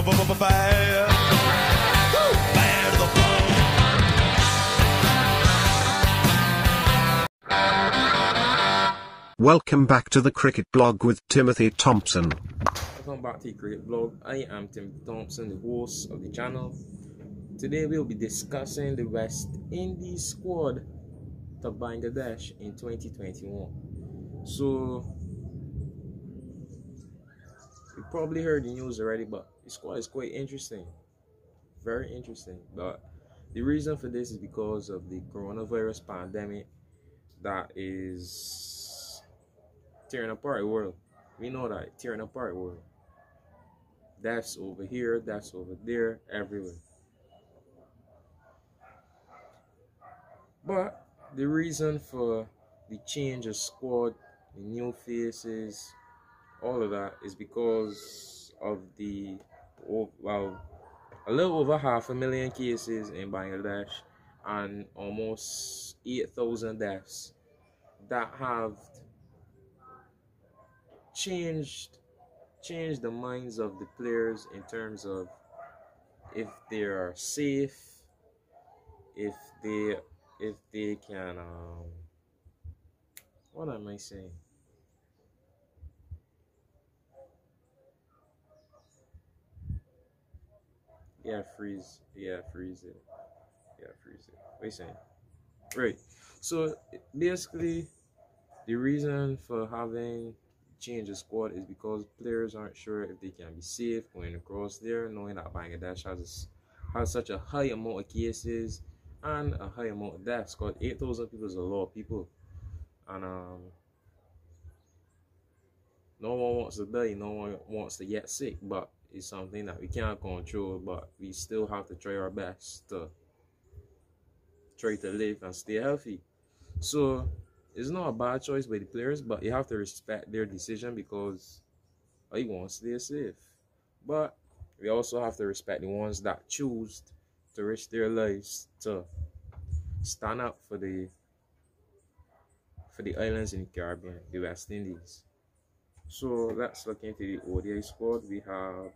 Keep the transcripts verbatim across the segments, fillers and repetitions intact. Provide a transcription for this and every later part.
fair. Fair to the bone. Welcome back to the Cricket Blog with Timothy Thompson. Welcome back to the Cricket Blog. I am Timothy Thompson, the host of the channel. Today we'll be discussing the West Indies squad to Bangladesh in twenty twenty-one. So, you probably heard the news already, but the squad is quite interesting. Very interesting. But the reason for this is because of the coronavirus pandemic that is tearing apart the world. We know that, tearing apart the world. Deaths over here, deaths over there, everywhere. But the reason for the change of squad, the new faces, all of that is because of the, well, a little over half a million cases in Bangladesh and almost eight thousand deaths that have changed changed the minds of the players in terms of if they are safe, if they if they can um what am I saying? Yeah, freeze. Yeah, freeze it. Yeah, freeze it. What are you saying? Right. So basically, the reason for having change of squad is because players aren't sure if they can be safe going across there, knowing that Bangladesh has has such a high amount of cases and a high amount of deaths. Because eight thousand people is a lot of people, and um, no one wants to die, no one wants to get sick, but it's something that we can't control. But we still have to try our best to try to live and stay healthy. So it's not a bad choice by the players, but you have to respect their decision because I want to stay safe. But we also have to respect the ones that choose to risk their lives to stand up for the for the islands in the Caribbean, the West Indies. So let's look into the O D I squad. We have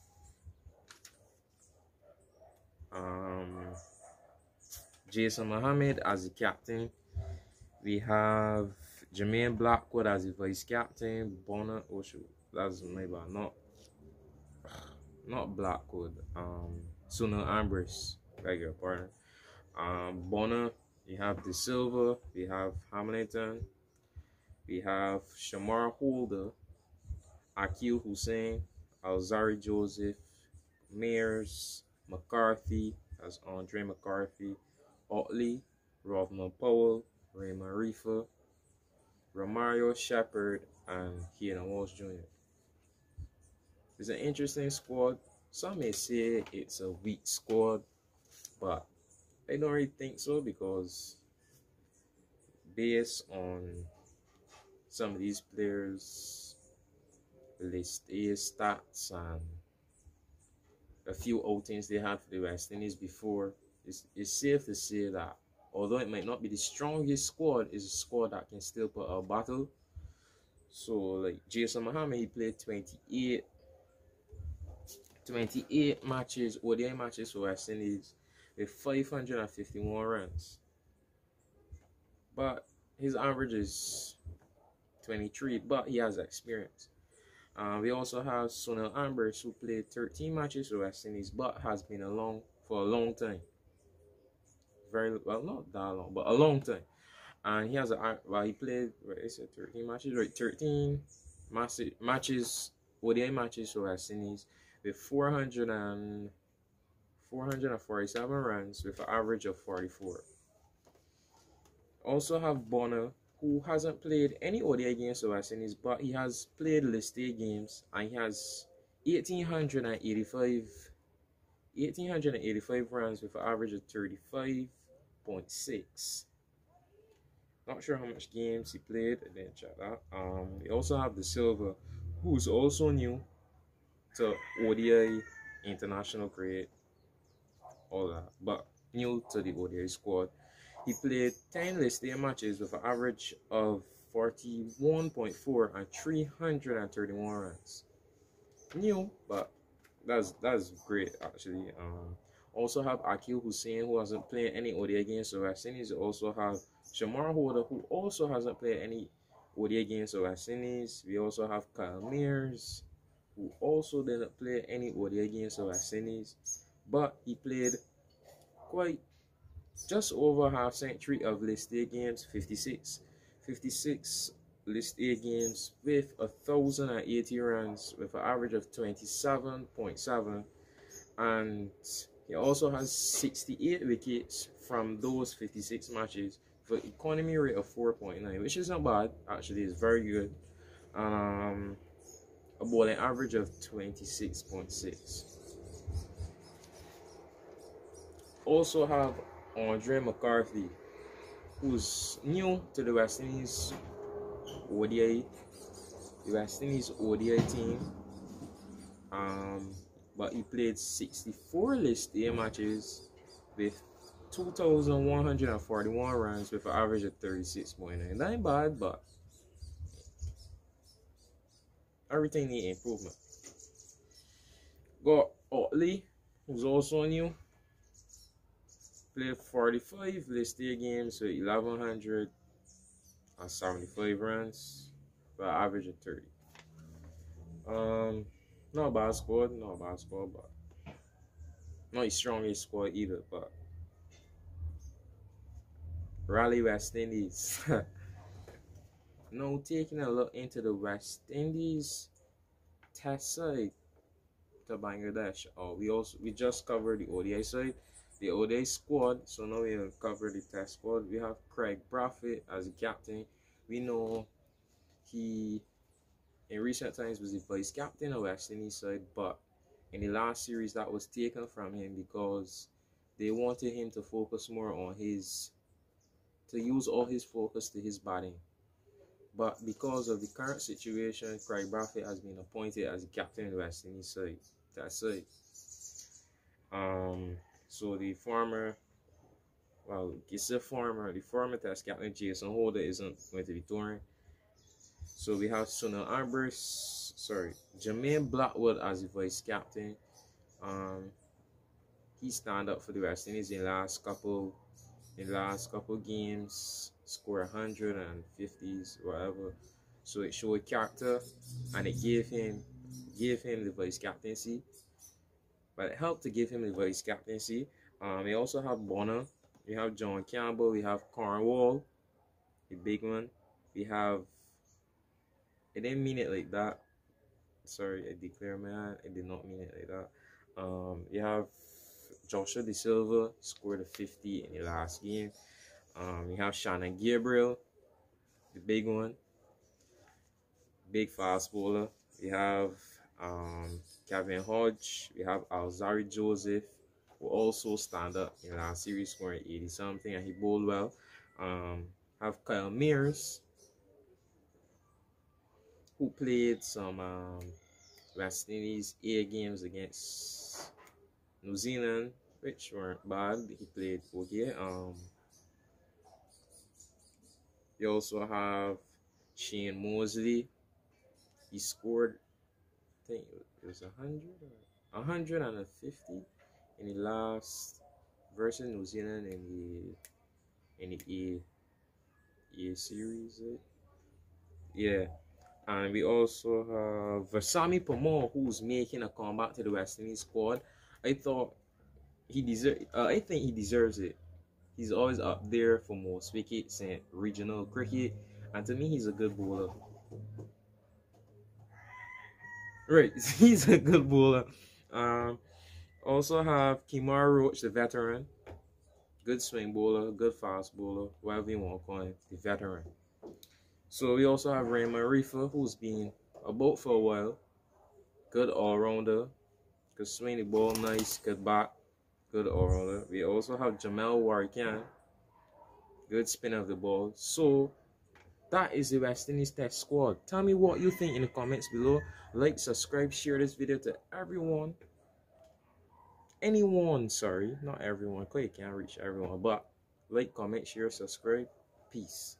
um, Jason Mohammed as the captain. We have Jermaine Blackwood as the vice captain. Bonner, oh shoot, that's my bad. Not, not Blackwood. Um, Sunil Ambrose, beg your pardon. Um, Bonner. We have De Silva. We have Hamilton. We have Shamar Holder, Akil Hussein, Alzari Joseph, Mears, McCarthy, that's Andre McCarthy, Otley, Rovman Powell, Raymond Reefer, Romario Shepard, and Keanu Walsh Junior It's an interesting squad. Some may say it's a weak squad, but I don't really think so because based on some of these players' list A stats and a few outings they had for the West Indies before, it's, it's safe to say that although it might not be the strongest squad, it's a squad that can still put a battle. So like Jason Mohammed, he played twenty-eight, twenty-eight matches, O D I matches for West Indies with five hundred fifty-one runs. But his average is twenty-three, but he has experience. Uh, we also have Sunil Ambrose, who played thirteen matches for West Indies, but has been along for a long time. Very well, not that long, but a long time. And he has a well, he played. Right, is it thirteen matches? Right, thirteen matches, matches, O D I matches for West Indies with four hundred and four hundred forty-seven runs with an average of forty-four. Also have Bonner, who hasn't played any O D I games for West Indies, but he has played List A games and he has eighteen eighty-five, eighteen eighty-five runs with an average of thirty-five point six. Not sure how much games he played, I didn't check that. Um, we also have De Silva, who's also new to O D I international cricket, all that, but new to the O D I squad. He played ten List A matches with an average of forty-one point four and three hundred thirty-one runs. New, but that's that's great actually. Um, also have Akil Hussein, who hasn't played any O D I games for West Indies. Also have Shamar Holder, who also hasn't played any O D I games for West Indies. We also have Kyle Mears, who also didn't play any O D I games for West Indies, but he played quite just over half century of List A games, fifty-six, fifty-six List A games with a thousand eighty runs with an average of twenty-seven point seven, and he also has sixty-eight wickets from those fifty-six matches for economy rate of four point nine, which is not bad actually. It's very good. Um, a bowling average of twenty-six point six. Also have Andre McCarthy, who's new to the West Indies O D I, the West Indies O D I team. Um, but he played sixty-four List A matches with two thousand one hundred forty-one runs with an average of thirty-six point nine. That ain't bad, but everything need improvement. Got Otley, who's also new. Played forty-five List A games with eleven hundred seventy-five runs with an average of thirty. Um, not a bad squad, not a bad squad, but not the strongest squad either. But Rally West Indies. Now taking a look into the West Indies test side to Bangladesh. Oh, we also we just covered the O D I side, the O D I squad. So now we'll cover the test squad. We have Craig Brathwaite as the captain. We know he in recent times was the vice captain of West Indies side, but in the last series that was taken from him because they wanted him to focus more on his to use all his focus to his batting. But because of the current situation, Craig Brathwaite has been appointed as the captain of the West Indies side. That's it. Um, so the former, well, it's a former, the former test captain Jason Holder isn't going to be touring. So we have Sunil Ambrose, sorry, Jermaine Blackwood as the vice captain. Um, he stand up for the West Indies in the last couple, in the last couple games. Score one hundred and fifties, whatever. So it showed character, and it gave him gave him the vice captaincy. But it helped to give him the vice captaincy. Um, we also have Bonner, we have John Campbell, we have Cornwall, the big one. We have. I didn't mean it like that. Sorry, I declare man. I did not mean it like that. Um, you have Joshua De Silva scored a fifty in the last game. Um, we have Shannon Gabriel, the big one, big fast bowler. We have um, Kevin Hodge. We have Alzari Joseph, who also stand up in the last series, scoring eighty something, and he bowled well. Um, have Kyle Mears, who played some um, West Indies A games against New Zealand, which weren't bad. He played okay. Um, You also have Shane Mosley. He scored, I think it was a hundred or a hundred and fifty in the last versus New Zealand in the in the A A series. Right? Yeah, and we also have Versami Pamor, who's making a comeback to the West Indies squad. I thought he deserve. Uh, I think he deserves it. He's always up there for most wickets in regional cricket, and to me, he's a good bowler. Right, he's a good bowler. Um, also have Kemar Roach, the veteran, good swing bowler, good fast bowler, whatever you want to call him, the veteran. So we also have Raymond Reefer, who's been about for a while, good all-rounder, could swing the ball nice, good bat. Good all-rounder. We also have Jamel Warrican. Good spin of the ball. So, that is the West Indies test squad. Tell me what you think in the comments below. Like, subscribe, share this video to everyone. Anyone, sorry. Not everyone, because you can't reach everyone. But, like, comment, share, subscribe. Peace.